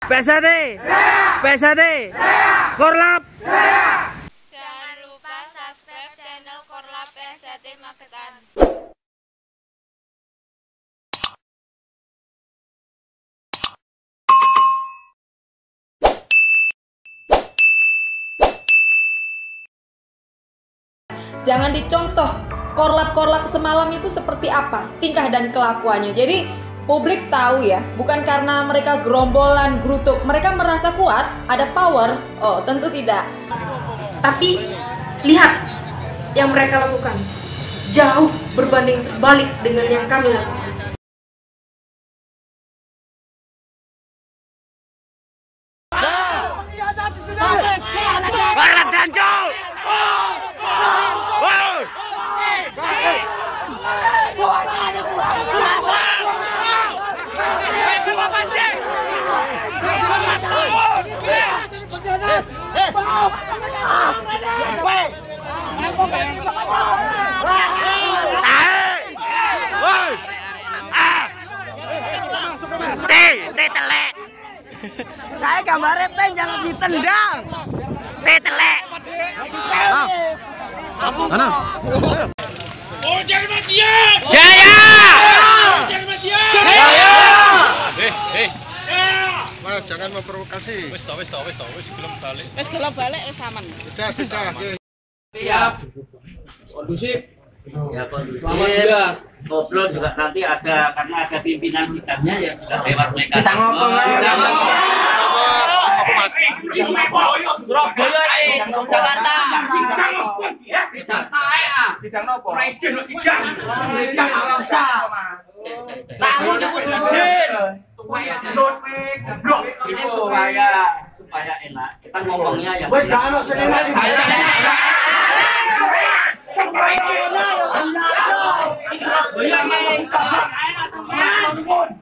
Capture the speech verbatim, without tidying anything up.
P S D, P S D, Korlap. Jangan lupa subscribe channel Korlap P S D Magetan. Jangan dicontoh korlap-korlap semalam itu seperti apa tingkah dan kelakuannya. Jadi publik tahu ya, bukan karena mereka gerombolan, gerutuk, mereka merasa kuat, ada power. Oh, tentu tidak. Tapi lihat yang mereka lakukan jauh berbanding terbalik dengan yang kami lakukan. Korlap jancuk. Kayak gambarnya pen jangan ditendang. Telek. Mana? Oh, jangan mati ya! Jaya! Jangan mati ya! Jaya! Eh, eh. Mas, jangan memprovokasi. Wis tau, wis tau, wis tau, wis gelem balik. Wes kalau balik wes aman. Sudah, sudah. Siap. Kondusif. Ya kondusif. Ngobrol juga nanti ada karena ada pimpinan sidangnya yang sudah lewat mereka. Kita ngomong aja. Kita ngomong. Surabaya ini, Jakarta. Sidang tae ah. Sidang nopo? Prejen lo sidang. Sidang maksa. Tamu itu kudu izin. Ini supaya supaya enak. Kita ngomongnya yang Wes gak ono senengan iki. Surabaya ini.